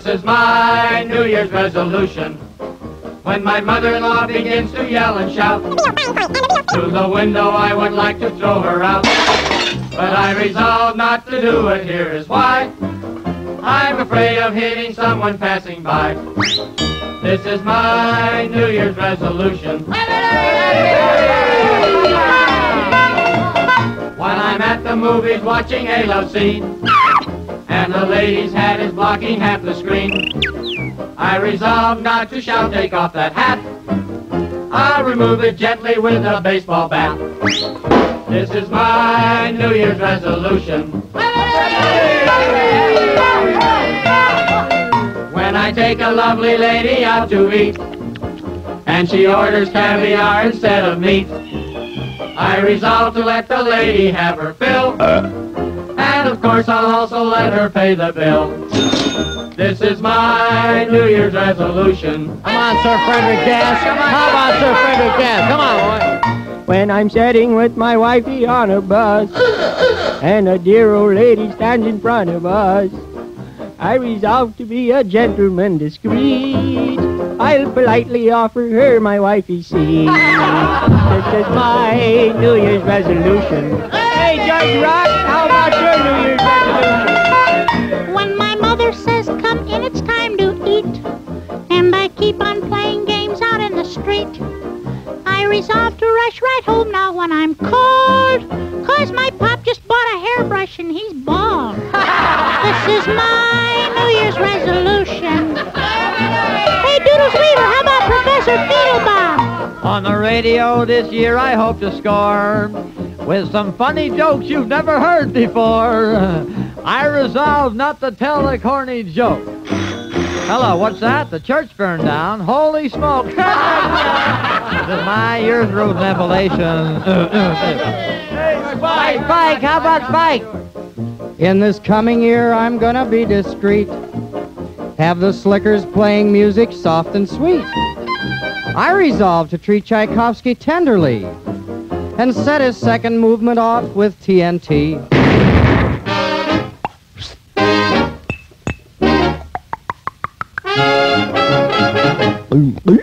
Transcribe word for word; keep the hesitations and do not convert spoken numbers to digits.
This is my New Year's resolution. When my mother-in-law begins to yell and shout, through the window I would like to throw her out. But I resolve not to do it, here is why. I'm afraid of hitting someone passing by. This is my New Year's resolution. When I'm at the movies watching a love scene, and the lady's hat is blocking half the screen, I resolve not to shout, take off that hat. I'll remove it gently with a baseball bat. This is my New Year's resolution. When I take a lovely lady out to eat, and she orders caviar instead of meat, I resolve to let the lady have her fill. Uh. And of course I'll also let her pay the bill. This is my New Year's resolution. Come on, Sir Frederick Gas. Come on. How about Sir Frederick Gas? Come on, boy. When I'm sitting with my wifey on a bus, and a dear old lady stands in front of us, I resolve to be a gentleman discreet. I'll politely offer her my wifey's seat. This is my New Year's resolution. Hey, Judge Rock, how about your New Year's resolution? When my mother says, come in, it's time to eat, and I keep on playing games out in the street, I resolve to rush right home now when I'm cold, 'cause my pop just bought a hairbrush and he's bald. This is my New Year's resolution. Hey, Doodles Weaver, how about Professor Fiddlebob? On the radio this year I hope to score with some funny jokes you've never heard before. I resolve not to tell a corny joke. Hello, what's that? The church burned down. Holy smoke. This is my year's revelation. Spike, Spike, how about Spike? In this coming year, I'm gonna be discreet. Have the slickers playing music soft and sweet. I resolve to treat Tchaikovsky tenderly and set his second movement off with T N T. Boom, boom.